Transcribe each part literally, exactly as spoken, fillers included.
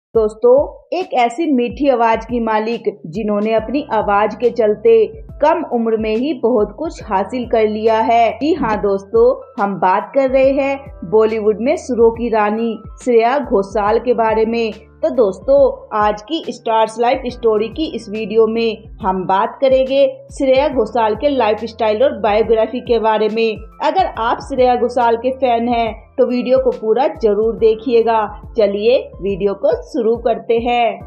दोस्तों, एक ऐसी मीठी आवाज की मालिक जिन्होंने अपनी आवाज के चलते कम उम्र में ही बहुत कुछ हासिल कर लिया है। जी हाँ दोस्तों, हम बात कर रहे हैं बॉलीवुड में सुरों की रानी श्रेया घोषाल के बारे में। तो दोस्तों, आज की स्टार्स लाइफ स्टोरी की इस वीडियो में हम बात करेंगे श्रेया घोषाल के लाइफस्टाइल और बायोग्राफी के बारे में। अगर आप श्रेया घोषाल के फैन हैं तो वीडियो को पूरा जरूर देखिएगा। चलिए वीडियो को शुरू करते हैं।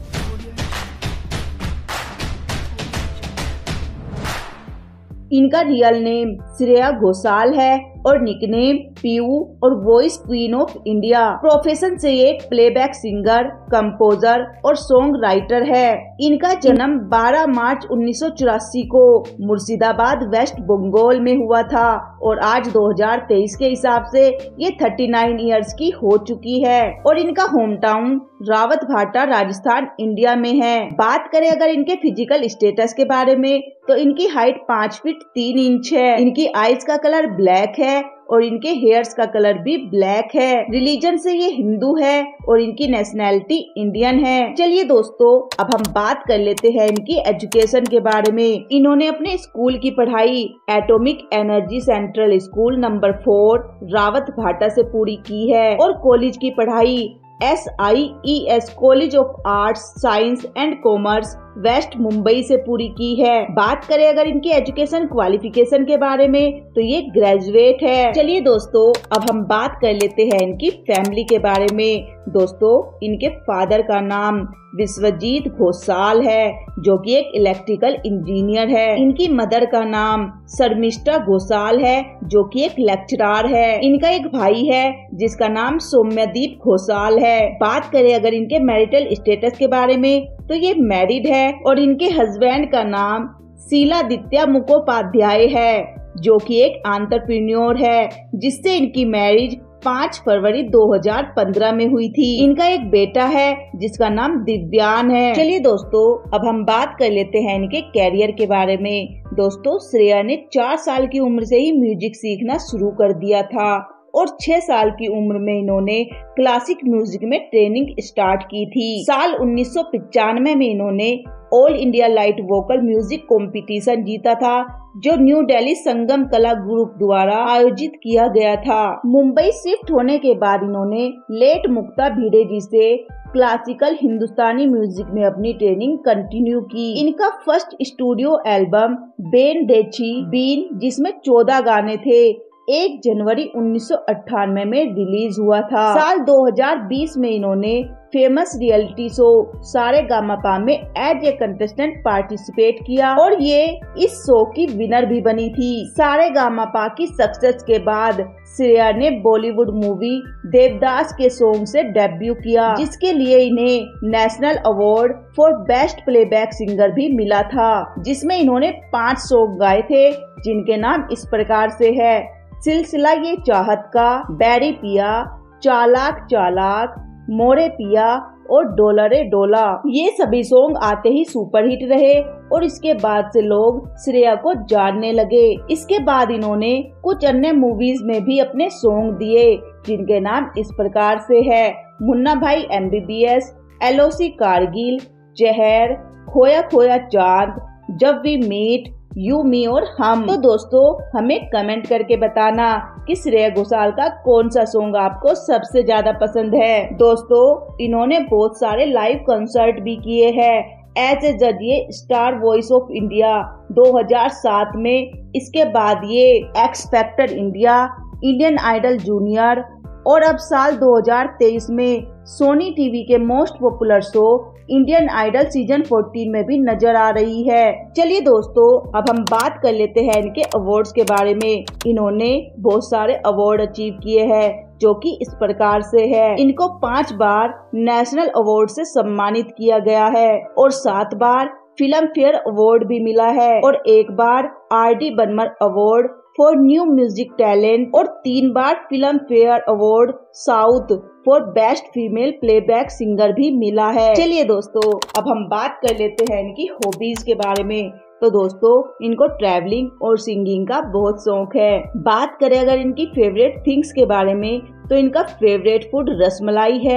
इनका रियल नेम श्रेया घोषाल है और निकनेम पीयू और voice queen of India. Profession से एक प्लेबैक सिंगर, कंपोजर और सॉन्ग राइटर है। इनका जन्म बारह मार्च उन्नीस सौ चौरासी को मुर्शिदाबाद वेस्ट बंगाल में हुआ था और आज दो हज़ार तेईस के हिसाब से ये उनतालीस इयर्स की हो चुकी है और इनका होम टाउन रावत भाटा राजस्थान इंडिया में है। बात करें अगर इनके फिजिकल स्टेटस के बारे में तो इनकी हाइट पाँच फीट तीन इंच है। इनकी आईज का कलर ब्लैक है और इनके हेयर्स का कलर भी ब्लैक है। रिलीजन से ये हिंदू है और इनकी नेशनैलिटी इंडियन है। चलिए दोस्तों, अब हम बात कर लेते हैं इनकी एजुकेशन के बारे में। इन्होंने अपने स्कूल की पढ़ाई atomic energy central school number four Rawat Bhata से पूरी की है और कॉलेज की पढ़ाई S I E S college of arts science and commerce west Mumbai से पूरी की है। बात करें अगर इनकी एजुकेशन क्वालिफिकेशन के बारे में तो ये ग्रेजुएट है। चलिए दोस्तों, अब हम बात कर लेते हैं इनकी फैमिली के बारे में। दोस्तों, इनके फादर का नाम विश्वजीत घोषाल है जो कि एक इलेक्ट्रिकल इंजीनियर है। इनकी मदर का नाम शर्मिष्ठा घोषाल है जो कि एक लेक्चरर है। इनका एक भाई है जिसका नाम सौम्यदीप घोषाल है। बात करें अगर इनके मैरिटल स्टेटस के बारे में तो ये मैरिड है और इनके हस्बैंड का नाम शीलादित्य मुखोपाध्याय है जो कि एक एंटरप्रेन्योर है जिससे इनकी मैरिज पाँच फरवरी दो हज़ार पंद्रह में हुई थी। इनका एक बेटा है जिसका नाम दिव्यान है। चलिए दोस्तों, अब हम बात कर लेते हैं इनके कैरियर के बारे में। दोस्तों, श्रेया ने चार साल की उम्र से ही म्यूजिक सीखना शुरू कर दिया था और छह साल की उम्र में इन्होंने क्लासिक म्यूजिक में ट्रेनिंग स्टार्ट की थी। साल उन्नीस सौ पचानवे में इन्होंने all India light vocal music competition जीता था जो न्यू दिल्ली संगम कला ग्रुप द्वारा आयोजित किया गया था। मुंबई शिफ्ट होने के बाद इन्होंने लेट मुक्ता भिड़े जी से क्लासिकल हिंदुस्तानी म्यूजिक में अपनी ट्रेनिंग कंटिन्यू की। इनका first studio album Bendhechi Bina जिसमें चौदह गाने थे एक जनवरी उन्नीस सौ अट्ठानवे में रिलीज हुआ था। साल दो हज़ार बीस में इन्होंने फेमस रियलिटी शो सारेगामापा में एज ए कंटेस्टेंट पार्टिसिपेट किया और ये इस शो की विनर भी बनी थी। सारेगामापा की सक्सेस के बाद श्रेया ने बॉलीवुड मूवी देवदास के सॉन्ग से डेब्यू किया जिसके लिए इन्हें national award for best playback singer भी मिला था, जिसमें इन्होंने पाँच सॉन्ग गाए थे जिनके नाम इस प्रकार से है सिलसिला ये चाहत का, बैरी पिया, चालाक चालाक, मोरे पिया और डोलरे डोला। ये सभी सॉन्ग आते ही सुपरहिट रहे और इसके बाद से लोग श्रेया को जानने लगे। इसके बाद इन्होंने कुछ अन्य मूवीज में भी अपने सॉन्ग दिए जिनके नाम इस प्रकार से है Munna Bhai M B B S, L O C Kargil, Zeher, Khoya खोया चांद, जब वी मीट, यू मी और हम। तो दोस्तों, हमें कमेंट करके बताना कि श्रेया घोषाल का कौन सा सॉन्ग आपको सबसे ज्यादा पसंद है। दोस्तों, इन्होंने बहुत सारे लाइव कंसर्ट भी किए हैं एज ए जज स्टार वॉइस ऑफ इंडिया दो हज़ार सात में। इसके बाद ये X factor India, Indian idol junior और अब साल दो हज़ार तेईस में सोनी टीवी के most popular show Indian idol season चौदह में भी नजर आ रही है। चलिए दोस्तों, अब हम बात कर लेते हैं इनके अवार्ड्स के बारे में। इन्होंने बहुत सारे अवार्ड अचीव किए हैं जो कि इस प्रकार से है। इनको पांच बार नेशनल अवार्ड से सम्मानित किया गया है और सात बार फिल्म फेयर अवार्ड भी मिला है और एक बार R D Burman award for new music talent और तीन बार filmfare award south for best female playback singer भी मिला है। चलिए दोस्तों, अब हम बात कर लेते हैं इनकी हॉबीज के बारे में। तो दोस्तों, इनको ट्रैवलिंग और सिंगिंग का बहुत शौक है। बात करें अगर इनकी फेवरेट थिंग्स के बारे में तो इनका फेवरेट फूड रसमलाई है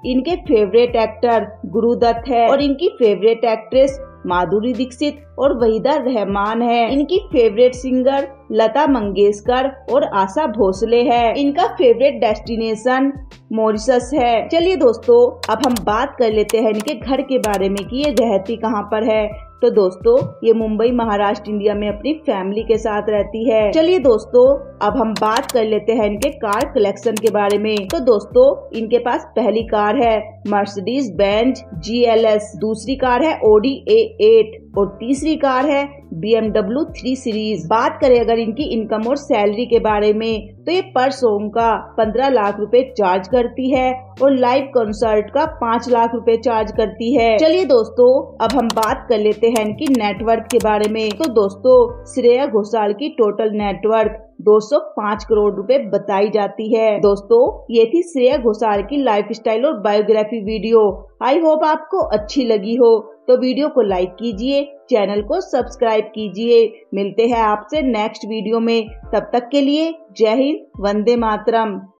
इनके फेवरेट एक्टर गुरुदत्त है और इनकी फेवरेट एक्ट्रेस माधुरी दीक्षित और वहीदा रहमान है। इनकी फेवरेट सिंगर लता मंगेशकर और आशा भोसले है। इनका फेवरेट डेस्टिनेशन मॉरिशस है। चलिए दोस्तों, अब हम बात कर लेते हैं इनके घर के बारे में कि ये रहती कहाँ पर है। तो दोस्तों, ये मुंबई महाराष्ट्र इंडिया में अपनी फैमिली के साथ रहती है। चलिए दोस्तों, अब हम बात कर लेते हैं इनके कार कलेक्शन के बारे में। तो दोस्तों, इनके पास पहली कार है Mercedes Benz G L S, दूसरी कार है ऑडी ए एट और तीसरी कार है B M W three series. बात करें अगर इनकी इनकम और सैलरी के बारे में, तो ये पर सॉन्ग का पंद्रह लाख रुपए चार्ज करती है और लाइव कॉन्सर्ट का पाँच लाख रुपए चार्ज करती है। चलिए दोस्तों, अब हम बात कर लेते हैं इनकी नेटवर्थ के बारे में। तो दोस्तों, श्रेया घोषाल की टोटल नेटवर्थ दो सौ पाँच करोड़ रुपए बताई जाती है। दोस्तों, ये थी श्रेया घोषाल की लाइफस्टाइल और बायोग्राफी वीडियो। आई होप आपको अच्छी लगी हो, तो वीडियो को लाइक कीजिए, चैनल को सब्सक्राइब कीजिए। मिलते हैं आपसे नेक्स्ट वीडियो में, तब तक के लिए जय हिंद, वंदे मातरम।